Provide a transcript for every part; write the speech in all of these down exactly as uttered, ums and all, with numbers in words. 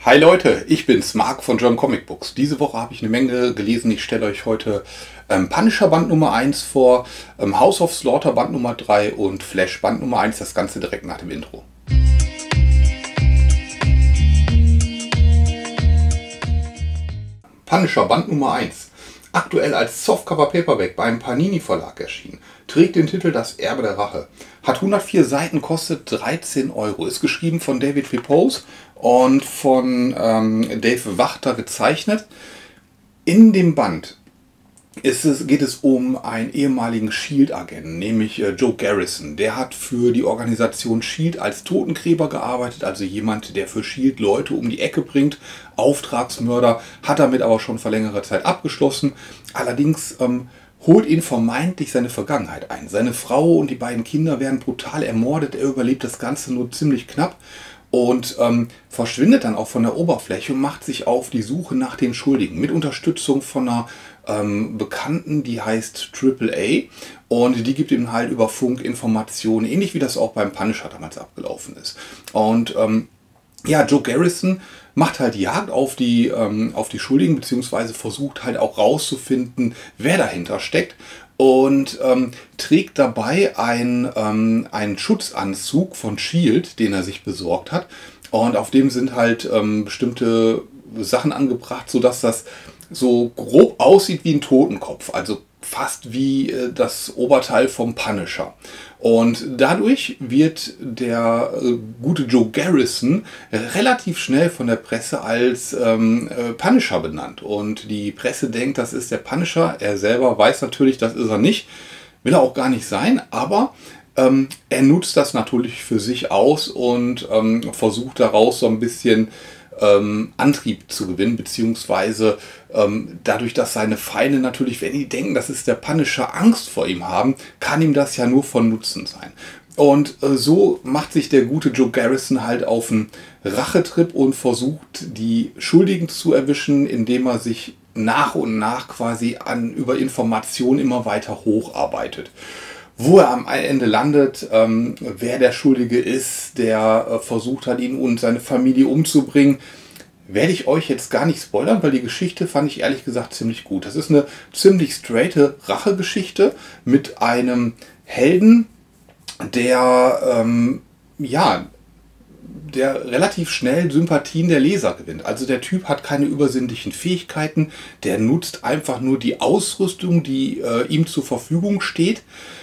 Hi Leute, ich bin's, Marc von German Comic Books. Diese Woche habe ich eine Menge gelesen. Ich stelle euch heute ähm, Punisher Band Nummer eins vor, ähm, House of Slaughter Band Nummer drei und Flash Band Nummer eins, das Ganze direkt nach dem Intro. Punisher Band Nummer eins, aktuell als Softcover Paperback beim Panini Verlag erschienen, trägt den Titel Das Erbe der Rache, hat hundertvier Seiten, kostet dreizehn Euro, ist geschrieben von David Pepose und von ähm, Dave Wachter gezeichnet. In dem Band ist es, geht es um einen ehemaligen Shield-Agenten, nämlich äh, Joe Garrison. Der hat für die Organisation Shield als Totengräber gearbeitet, also jemand, der für Shield Leute um die Ecke bringt, Auftragsmörder, hat damit aber schon vor längerer Zeit abgeschlossen. Allerdings ähm, holt ihn vermeintlich seine Vergangenheit ein. Seine Frau und die beiden Kinder werden brutal ermordet, er überlebt das Ganze nur ziemlich knapp und ähm, verschwindet dann auch von der Oberfläche und macht sich auf die Suche nach den Schuldigen mit Unterstützung von einer ähm, Bekannten, die heißt Triple A, und die gibt ihm halt über Funk Informationen, ähnlich wie das auch beim Punisher damals abgelaufen ist. Und ähm, ja, Joe Garrison macht halt Jagd auf die, ähm, auf die Schuldigen, beziehungsweise versucht halt auch rauszufinden, wer dahinter steckt. Und ähm, trägt dabei ein, ähm, einen Schutzanzug von Shield, den er sich besorgt hat. Und auf dem sind halt ähm, bestimmte Sachen angebracht, sodass das so grob aussieht wie ein Totenkopf. Also fast wie äh, das Oberteil vom Punisher. Und dadurch wird der äh, gute Joe Garrison relativ schnell von der Presse als ähm, äh, Punisher benannt. Und die Presse denkt, das ist der Punisher. Er selber weiß natürlich, das ist er nicht. Will er auch gar nicht sein, aber ähm, er nutzt das natürlich für sich aus und ähm, versucht daraus so ein bisschen Ähm, Antrieb zu gewinnen, beziehungsweise ähm, dadurch, dass seine Feinde natürlich, wenn die denken, das ist der Punisher, Angst vor ihm haben, kann ihm das ja nur von Nutzen sein. Und äh, so macht sich der gute Joe Garrison halt auf einen Rachetrip und versucht, die Schuldigen zu erwischen, indem er sich nach und nach quasi an über Informationen immer weiter hocharbeitet. Wo er am Ende landet, ähm, wer der Schuldige ist, der äh, versucht hat, ihn und seine Familie umzubringen, werde ich euch jetzt gar nicht spoilern, weil die Geschichte fand ich ehrlich gesagt ziemlich gut. Das ist eine ziemlich straighte Rachegeschichte mit einem Helden, der, ähm, ja, der relativ schnell Sympathien der Leser gewinnt. Also der Typ hat keine übersinnlichen Fähigkeiten, der nutzt einfach nur die Ausrüstung, die äh, ihm zur Verfügung steht,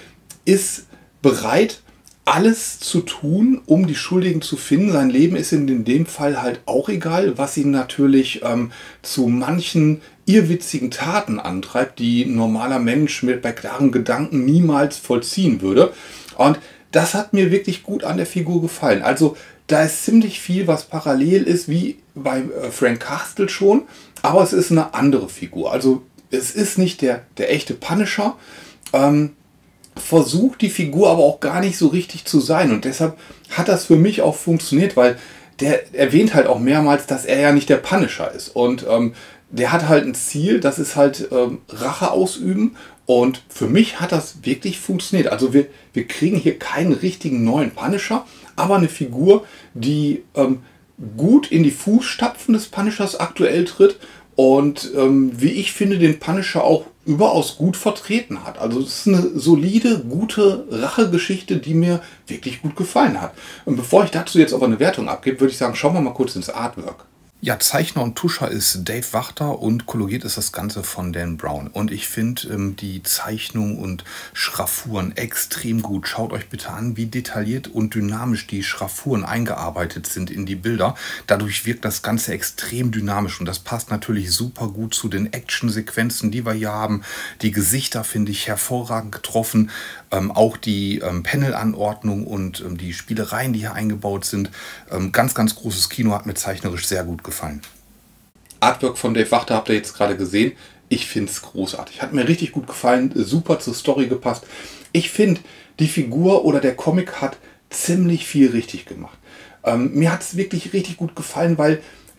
ist bereit, alles zu tun, um die Schuldigen zu finden. Sein Leben ist in dem Fall halt auch egal, was ihn natürlich ähm, zu manchen irrwitzigen Taten antreibt, die ein normaler Mensch mit bei klaren Gedanken niemals vollziehen würde. Und das hat mir wirklich gut an der Figur gefallen. Also da ist ziemlich viel, was parallel ist, wie bei äh, Frank Castle schon, aber es ist eine andere Figur. Also es ist nicht der, der echte Punisher, ähm, versucht die Figur aber auch gar nicht so richtig zu sein, und deshalb hat das für mich auch funktioniert, weil der erwähnt halt auch mehrmals, dass er ja nicht der Punisher ist, und ähm, der hat halt ein Ziel, das ist halt ähm, Rache ausüben, und für mich hat das wirklich funktioniert. Also wir, wir kriegen hier keinen richtigen neuen Punisher, aber eine Figur, die ähm, gut in die Fußstapfen des Punishers aktuell tritt und ähm, wie ich finde, den Punisher auch überaus gut vertreten hat. Also es ist eine solide, gute Rachegeschichte, die mir wirklich gut gefallen hat. Und bevor ich dazu jetzt aber eine Wertung abgebe, würde ich sagen, schauen wir mal kurz ins Artwork. Ja, Zeichner und Tuscher ist Dave Wachter und koloriert ist das Ganze von Dan Brown. Und ich finde ähm, die Zeichnung und Schraffuren extrem gut. Schaut euch bitte an, wie detailliert und dynamisch die Schraffuren eingearbeitet sind in die Bilder. Dadurch wirkt das Ganze extrem dynamisch und das passt natürlich super gut zu den Actionsequenzen, die wir hier haben. Die Gesichter finde ich hervorragend getroffen. Ähm, auch die ähm, Panelanordnung und ähm, die Spielereien, die hier eingebaut sind. Ähm, ganz, ganz großes Kino, hat mir zeichnerisch sehr gut gefallen. gefallen. Artwork von Dave Wachter habt ihr jetzt gerade gesehen. Ich finde es großartig. Hat mir richtig gut gefallen. Super zur Story gepasst. Ich finde, die Figur oder der Comic hat ziemlich viel richtig gemacht. Ähm, mir hat es wirklich richtig gut gefallen, weil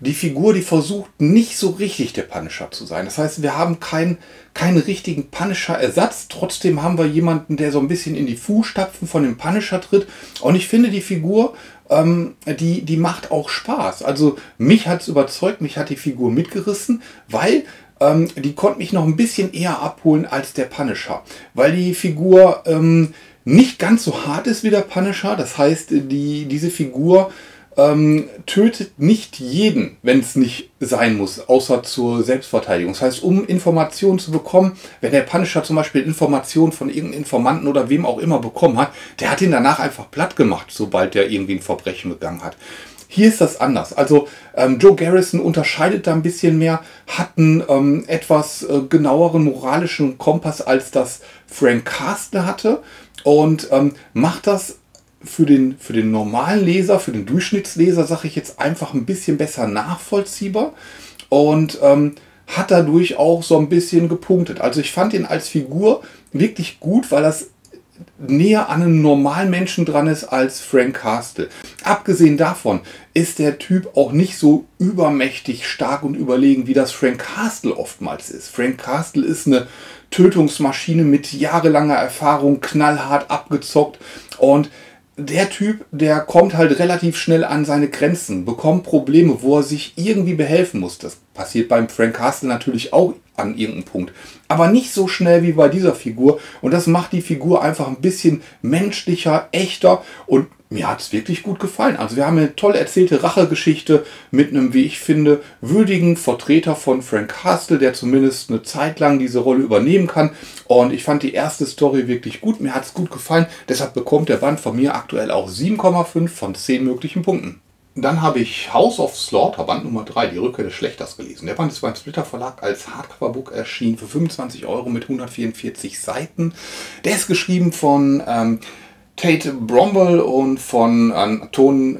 die Figur, die versucht nicht so richtig der Punisher zu sein. Das heißt, wir haben keinen keinen richtigen Punisher-Ersatz. Trotzdem haben wir jemanden, der so ein bisschen in die Fußstapfen von dem Punisher tritt. Und ich finde, die Figur, ähm, die, die macht auch Spaß. Also mich hat es überzeugt, mich hat die Figur mitgerissen, weil ähm, die konnte mich noch ein bisschen eher abholen als der Punisher. Weil die Figur ähm, nicht ganz so hart ist wie der Punisher. Das heißt, die, diese Figur Ähm, tötet nicht jeden, wenn es nicht sein muss, außer zur Selbstverteidigung. Das heißt, um Informationen zu bekommen, wenn der Punisher zum Beispiel Informationen von irgendeinem Informanten oder wem auch immer bekommen hat, der hat ihn danach einfach platt gemacht, sobald der irgendwie ein Verbrechen begangen hat. Hier ist das anders. Also ähm, Joe Garrison unterscheidet da ein bisschen mehr, hat einen ähm, etwas äh, genaueren moralischen Kompass, als das Frank Castle hatte, und ähm, macht das für den, für den normalen Leser, für den Durchschnittsleser, sage ich jetzt einfach, ein bisschen besser nachvollziehbar und ähm, hat dadurch auch so ein bisschen gepunktet. Also ich fand ihn als Figur wirklich gut, weil das näher an einem normalen Menschen dran ist als Frank Castle. Abgesehen davon ist der Typ auch nicht so übermächtig stark und überlegen, wie das Frank Castle oftmals ist. Frank Castle ist eine Tötungsmaschine mit jahrelanger Erfahrung, knallhart abgezockt, und der Typ, der kommt halt relativ schnell an seine Grenzen, bekommt Probleme, wo er sich irgendwie behelfen muss. Das passiert beim Frank Castle natürlich auch an irgendeinem Punkt. Aber nicht so schnell wie bei dieser Figur. Und das macht die Figur einfach ein bisschen menschlicher, echter, und mir hat es wirklich gut gefallen. Also wir haben eine toll erzählte Rachegeschichte mit einem, wie ich finde, würdigen Vertreter von Frank Castle, der zumindest eine Zeit lang diese Rolle übernehmen kann. Und ich fand die erste Story wirklich gut. Mir hat es gut gefallen. Deshalb bekommt der Band von mir aktuell auch sieben Komma fünf von zehn möglichen Punkten. Dann habe ich House of Slaughter, Band Nummer drei, die Rückkehr des Schlächters, gelesen. Der Band ist beim Splitter Verlag als Hardcover-Book erschienen für fünfundzwanzig Euro mit hundertvierundvierzig Seiten. Der ist geschrieben von ähm, Tate Bromwell und von Anton,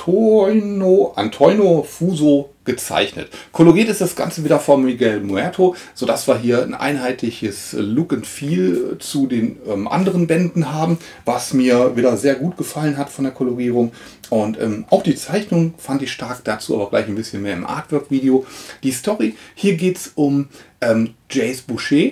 Antonio, Antonio Fuso gezeichnet. Koloriert ist das Ganze wieder von Miguel Muerto, sodass wir hier ein einheitliches Look and Feel zu den ähm, anderen Bänden haben, was mir wieder sehr gut gefallen hat von der Kolorierung. Und ähm, auch die Zeichnung fand ich stark, dazu aber gleich ein bisschen mehr im Artwork-Video. Die Story, hier geht es um ähm, Jace Boucher,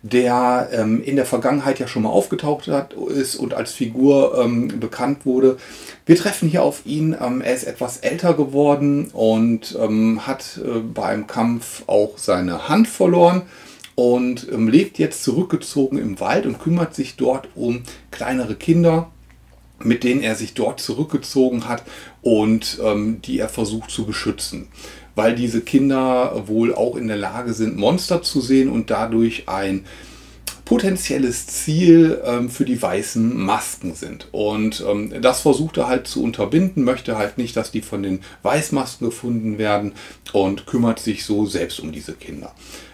der ähm, in der Vergangenheit ja schon mal aufgetaucht hat, ist und als Figur ähm, bekannt wurde. Wir treffen hier auf ihn, ähm, er ist etwas älter geworden und ähm, hat äh, beim Kampf auch seine Hand verloren und ähm, lebt jetzt zurückgezogen im Wald und kümmert sich dort um kleinere Kinder, mit denen er sich dort zurückgezogen hat und ähm, die er versucht zu beschützen, weil diese Kinder wohl auch in der Lage sind, Monster zu sehen und dadurch ein potenzielles Ziel ähm, für die weißen Masken sind. Und ähm, das versucht er halt zu unterbinden, möchte halt nicht, dass die von den Weißmasken gefunden werden, und kümmert sich so selbst um diese Kinder.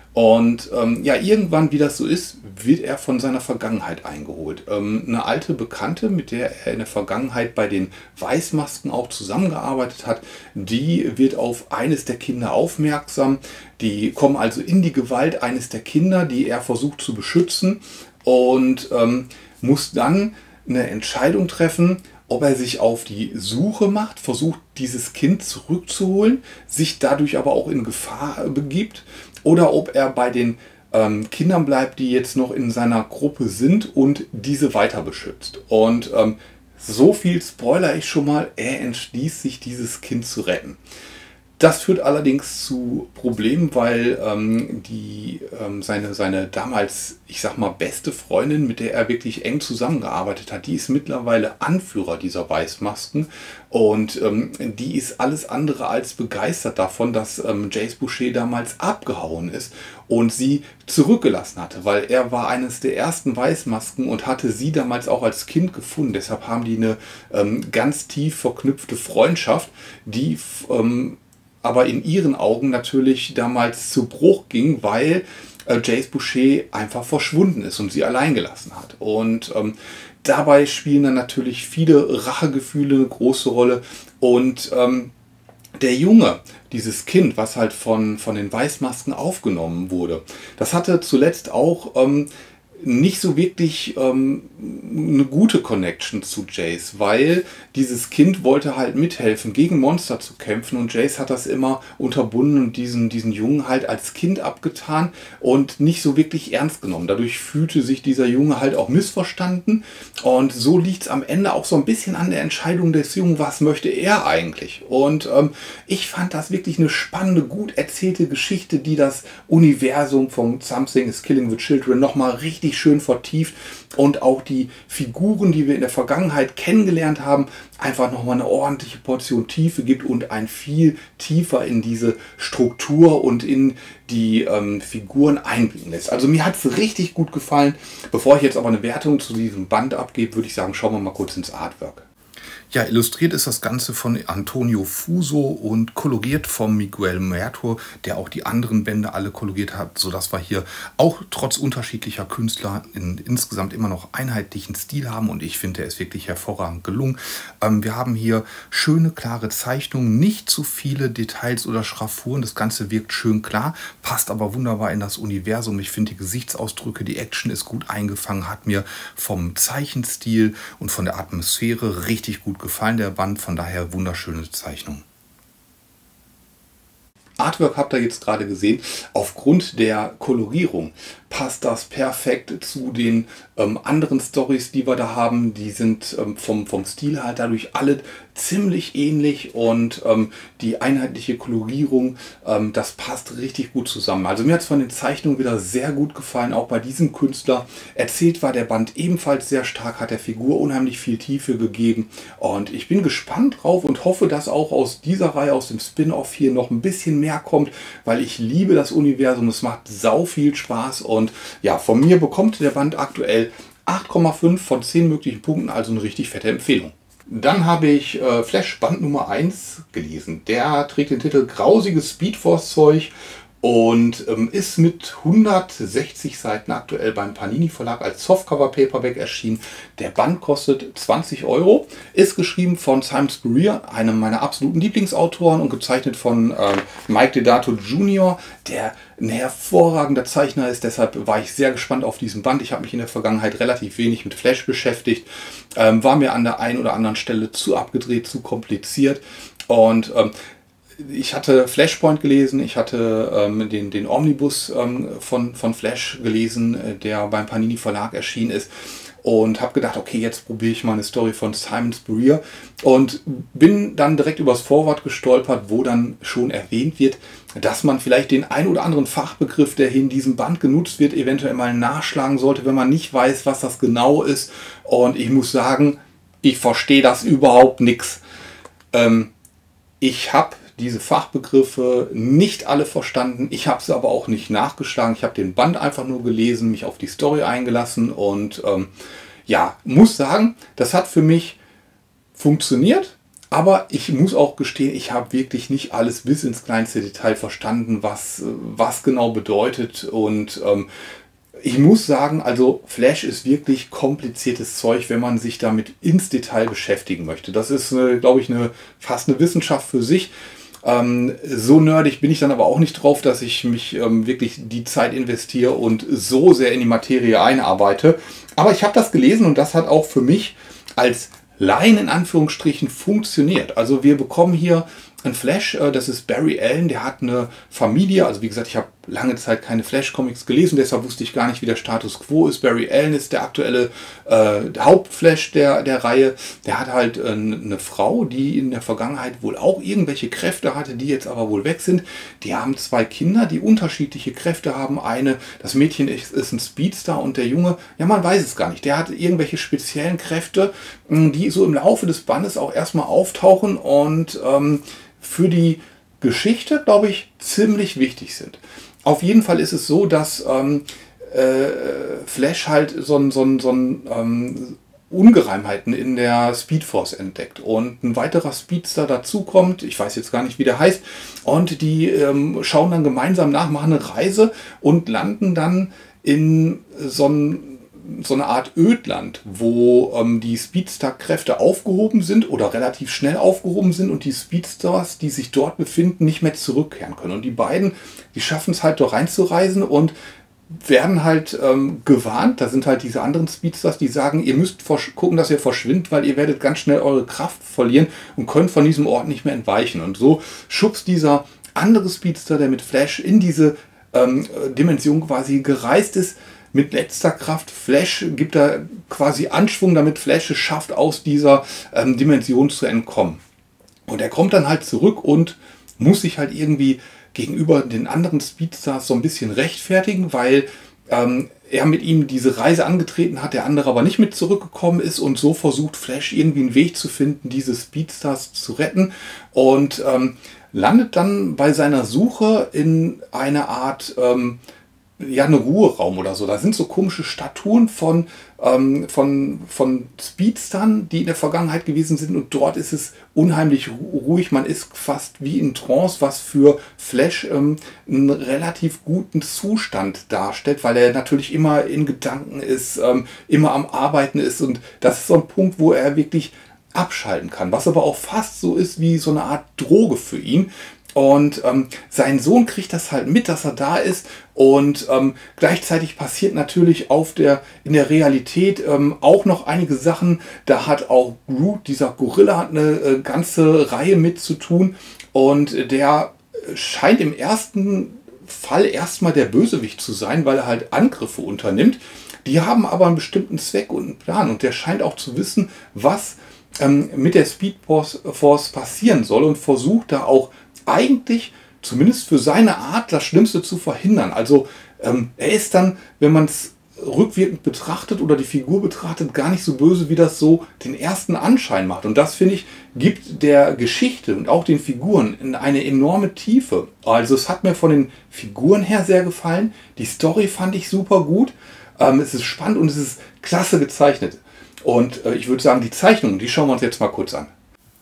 Und ähm, ja, irgendwann, wie das so ist, wird er von seiner Vergangenheit eingeholt. Ähm, eine alte Bekannte, mit der er in der Vergangenheit bei den Weißmasken auch zusammengearbeitet hat, die wird auf eines der Kinder aufmerksam. Die kommen also in die Gewalt eines der Kinder, die er versucht zu beschützen, und ähm, muss dann eine Entscheidung treffen, ob er sich auf die Suche macht, versucht, dieses Kind zurückzuholen, sich dadurch aber auch in Gefahr begibt, oder ob er bei den ähm, Kindern bleibt, die jetzt noch in seiner Gruppe sind, und diese weiter beschützt. Und ähm, so viel spoiler ich schon mal, er entschließt sich, dieses Kind zu retten. Das führt allerdings zu Problemen, weil ähm, die, ähm, seine, seine damals, ich sag mal, beste Freundin, mit der er wirklich eng zusammengearbeitet hat, die ist mittlerweile Anführer dieser Weißmasken, und ähm, die ist alles andere als begeistert davon, dass ähm, Jace Boucher damals abgehauen ist und sie zurückgelassen hatte, weil er war eines der ersten Weißmasken und hatte sie damals auch als Kind gefunden. Deshalb haben die eine ähm, ganz tief verknüpfte Freundschaft, die ähm, aber in ihren Augen natürlich damals zu Bruch ging, weil äh, Jace Boucher einfach verschwunden ist und sie allein gelassen hat. Und ähm, dabei spielen dann natürlich viele Rachegefühle eine große Rolle. Und ähm, der Junge, dieses Kind, was halt von, von den Weißmasken aufgenommen wurde, das hatte zuletzt auch ähm, nicht so wirklich ähm, eine gute Connection zu Jace, weil dieses Kind wollte halt mithelfen, gegen Monster zu kämpfen, und Jace hat das immer unterbunden und diesen, diesen Jungen halt als Kind abgetan und nicht so wirklich ernst genommen. Dadurch fühlte sich dieser Junge halt auch missverstanden, und so liegt es am Ende auch so ein bisschen an der Entscheidung des Jungen, was möchte er eigentlich. Und ähm, ich fand das wirklich eine spannende, gut erzählte Geschichte, die das Universum von Something is Killing the Children nochmal richtig schön vertieft und auch die Figuren, die wir in der Vergangenheit kennengelernt haben, einfach nochmal eine ordentliche Portion Tiefe gibt und ein viel tiefer in diese Struktur und in die ähm, Figuren einblicken lässt. Also mir hat es richtig gut gefallen. Bevor ich jetzt aber eine Wertung zu diesem Band abgebe, würde ich sagen, schauen wir mal kurz ins Artwork. Ja, illustriert ist das Ganze von Antonio Fuso und koloriert von Miguel Muerto, der auch die anderen Bände alle koloriert hat, sodass wir hier auch trotz unterschiedlicher Künstler in, insgesamt immer noch einheitlichen Stil haben, und ich finde, der ist wirklich hervorragend gelungen. Ähm, wir haben hier schöne, klare Zeichnungen, nicht zu viele Details oder Schraffuren, das Ganze wirkt schön klar, passt aber wunderbar in das Universum. Ich finde die Gesichtsausdrücke, die Action ist gut eingefangen, hat mir vom Zeichenstil und von der Atmosphäre richtig gut gefallen, der Band, von daher wunderschöne Zeichnung. Artwork habt ihr jetzt gerade gesehen. Aufgrund der Kolorierung passt das perfekt zu den ähm, anderen Stories, die wir da haben. Die sind ähm, vom, vom Stil halt dadurch alle ziemlich ähnlich, und ähm, die einheitliche Kolorierung, ähm, das passt richtig gut zusammen. Also mir hat es von den Zeichnungen wieder sehr gut gefallen, auch bei diesem Künstler. Erzählt war der Band ebenfalls sehr stark, hat der Figur unheimlich viel Tiefe gegeben, und ich bin gespannt drauf und hoffe, dass auch aus dieser Reihe, aus dem Spin-Off hier noch ein bisschen mehr kommt, weil ich liebe das Universum, es macht sau viel Spaß, und ja, von mir bekommt der Band aktuell acht Komma fünf von zehn möglichen Punkten, also eine richtig fette Empfehlung. Dann habe ich äh, Flash Band Nummer eins gelesen. Der trägt den Titel Grausiges Speedforce-Zeug und ähm, ist mit hundertsechzig Seiten aktuell beim Panini Verlag als Softcover Paperback erschienen. Der Band kostet zwanzig Euro, ist geschrieben von Simon Spurrier, einem meiner absoluten Lieblingsautoren, und gezeichnet von ähm, Mike Deodato Junior, der ein hervorragender Zeichner ist. Deshalb war ich sehr gespannt auf diesen Band. Ich habe mich in der Vergangenheit relativ wenig mit Flash beschäftigt, ähm, war mir an der einen oder anderen Stelle zu abgedreht, zu kompliziert, und ähm, ich hatte Flashpoint gelesen, ich hatte ähm, den, den Omnibus ähm, von, von Flash gelesen, äh, der beim Panini Verlag erschienen ist, und habe gedacht, okay, jetzt probiere ich mal eine Story von Simon Spurrier, und bin dann direkt übers Vorwort gestolpert, wo dann schon erwähnt wird, dass man vielleicht den ein oder anderen Fachbegriff, der hier in diesem Band genutzt wird, eventuell mal nachschlagen sollte, wenn man nicht weiß, was das genau ist. Und ich muss sagen, ich verstehe das überhaupt nichts. Ähm, ich habe diese Fachbegriffe nicht alle verstanden. Ich habe sie aber auch nicht nachgeschlagen. Ich habe den Band einfach nur gelesen, mich auf die Story eingelassen, und ähm, ja, muss sagen, das hat für mich funktioniert. Aber ich muss auch gestehen, ich habe wirklich nicht alles bis ins kleinste Detail verstanden, was, was genau bedeutet. Und ähm, ich muss sagen, also Flash ist wirklich kompliziertes Zeug, wenn man sich damit ins Detail beschäftigen möchte. Das ist, äh, glaube ich, eine, fast eine Wissenschaft für sich. Ähm, so nerdig bin ich dann aber auch nicht drauf, dass ich mich ähm, wirklich die Zeit investiere und so sehr in die Materie einarbeite. Aber ich habe das gelesen, und das hat auch für mich als Laien in Anführungsstrichen funktioniert. Also wir bekommen hier ein Flash, äh, das ist Barry Allen, der hat eine Familie. Also wie gesagt, ich habe lange Zeit keine Flash-Comics gelesen, deshalb wusste ich gar nicht, wie der Status quo ist. Barry Allen ist der aktuelle äh, Hauptflash der, der Reihe. Der hat halt äh, eine Frau, die in der Vergangenheit wohl auch irgendwelche Kräfte hatte, die jetzt aber wohl weg sind. Die haben zwei Kinder, die unterschiedliche Kräfte haben. Eine, das Mädchen ist, ist ein Speedster, und der Junge, ja, man weiß es gar nicht. Der hat irgendwelche speziellen Kräfte, die so im Laufe des Bandes auch erstmal auftauchen und ähm, für die Geschichte, glaube ich, ziemlich wichtig sind. Auf jeden Fall ist es so, dass ähm, äh, Flash halt so ein, so ein, so ein ähm, Ungereimheiten in der Speedforce entdeckt, und ein weiterer Speedster dazukommt, ich weiß jetzt gar nicht, wie der heißt, und die ähm, schauen dann gemeinsam nach, machen eine Reise und landen dann in so ein so eine Art Ödland, wo ähm, die Speedstar-Kräfte aufgehoben sind oder relativ schnell aufgehoben sind, und die Speedstars, die sich dort befinden, nicht mehr zurückkehren können. Und die beiden, die schaffen es halt, dort reinzureisen, und werden halt ähm, gewarnt. Da sind halt diese anderen Speedsters, die sagen, ihr müsst gucken, dass ihr verschwindet, weil ihr werdet ganz schnell eure Kraft verlieren und könnt von diesem Ort nicht mehr entweichen. Und so schubst dieser andere Speedster, der mit Flash in diese ähm, Dimension quasi gereist ist, mit letzter Kraft. Flash gibt da quasi Anschwung, damit Flash es schafft, aus dieser ähm, Dimension zu entkommen. Und er kommt dann halt zurück und muss sich halt irgendwie gegenüber den anderen Speedstars so ein bisschen rechtfertigen, weil ähm, er mit ihm diese Reise angetreten hat, der andere aber nicht mit zurückgekommen ist, und so versucht Flash irgendwie einen Weg zu finden, diese Speedstars zu retten, und ähm, landet dann bei seiner Suche in eine Art ähm, ja, eine Ruheraum oder so. Da sind so komische Statuen von, ähm, von, von Speedstern, die in der Vergangenheit gewesen sind, und dort ist es unheimlich ruhig. Man ist fast wie in Trance, was für Flash ähm, einen relativ guten Zustand darstellt, weil er natürlich immer in Gedanken ist, ähm, immer am Arbeiten ist, und das ist so ein Punkt, wo er wirklich abschalten kann, was aber auch fast so ist wie so eine Art Droge für ihn. Und ähm, sein Sohn kriegt das halt mit, dass er da ist, und ähm, gleichzeitig passiert natürlich auf der, in der Realität ähm, auch noch einige Sachen. Da hat auch Groot, dieser Gorilla, hat eine äh, ganze Reihe mit zu tun, und der scheint im ersten Fall erstmal der Bösewicht zu sein, weil er halt Angriffe unternimmt. Die haben aber einen bestimmten Zweck und einen Plan, und der scheint auch zu wissen, was ähm, mit der Speed Force passieren soll, und versucht da auch eigentlich, zumindest für seine Art, das Schlimmste zu verhindern. Also ähm, er ist dann, wenn man es rückwirkend betrachtet oder die Figur betrachtet, gar nicht so böse, wie das so den ersten Anschein macht. Und das, finde ich, gibt der Geschichte und auch den Figuren in eine enorme Tiefe. Also es hat mir von den Figuren her sehr gefallen. Die Story fand ich super gut. Ähm, es ist spannend und es ist klasse gezeichnet. Und äh, ich würde sagen, die Zeichnungen, die schauen wir uns jetzt mal kurz an.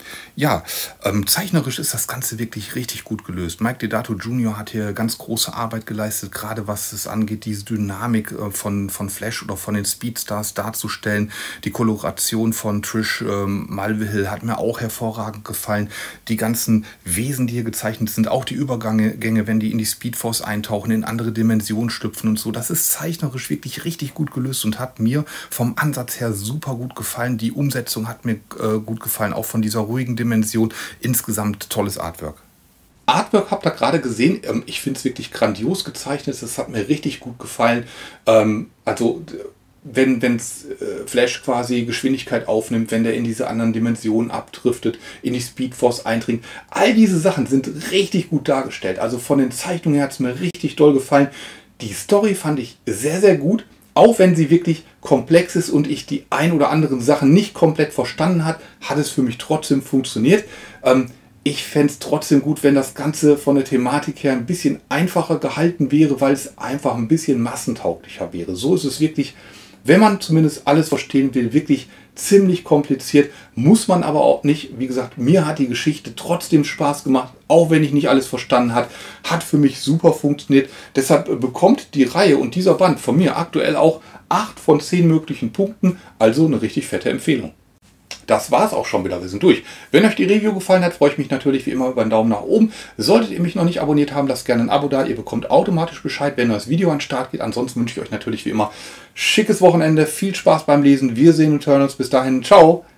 Ja, ähm, zeichnerisch ist das Ganze wirklich richtig gut gelöst. Mike Deodato Junior hat hier ganz große Arbeit geleistet, gerade was es angeht, diese Dynamik äh, von, von Flash oder von den Speedstars darzustellen. Die Koloration von Trish ähm, Mulvihill hat mir auch hervorragend gefallen. Die ganzen Wesen, die hier gezeichnet sind, auch die Übergänge, wenn die in die Speedforce eintauchen, in andere Dimensionen schlüpfen und so. Das ist zeichnerisch wirklich richtig gut gelöst und hat mir vom Ansatz her super gut gefallen. Die Umsetzung hat mir äh, gut gefallen, auch von dieser ruhigen Dimension. Insgesamt tolles Artwork. Artwork habt ihr gerade gesehen. Ich finde es wirklich grandios gezeichnet. Das hat mir richtig gut gefallen. Also wenn wenn's Flash quasi Geschwindigkeit aufnimmt, wenn der in diese anderen Dimensionen abdriftet, in die Speedforce eindringt. All diese Sachen sind richtig gut dargestellt. Also von den Zeichnungen her hat es mir richtig doll gefallen. Die Story fand ich sehr, sehr gut. Auch wenn sie wirklich komplex ist und ich die ein oder anderen Sachen nicht komplett verstanden habe, hat es für mich trotzdem funktioniert. Ähm, ich fände es trotzdem gut, wenn das Ganze von der Thematik her ein bisschen einfacher gehalten wäre, weil es einfach ein bisschen massentauglicher wäre. So ist es wirklich, wenn man zumindest alles verstehen will, wirklich ziemlich kompliziert, muss man aber auch nicht. Wie gesagt, mir hat die Geschichte trotzdem Spaß gemacht, auch wenn ich nicht alles verstanden habe. Hat für mich super funktioniert. Deshalb bekommt die Reihe und dieser Band von mir aktuell auch acht von zehn möglichen Punkten, also eine richtig fette Empfehlung. Das war es auch schon wieder, wir sind durch. Wenn euch die Review gefallen hat, freue ich mich natürlich wie immer über einen Daumen nach oben. Solltet ihr mich noch nicht abonniert haben, lasst gerne ein Abo da. Ihr bekommt automatisch Bescheid, wenn das Video an den Start geht. Ansonsten wünsche ich euch natürlich wie immer schickes Wochenende, viel Spaß beim Lesen. Wir sehen und hören uns bis dahin. Ciao!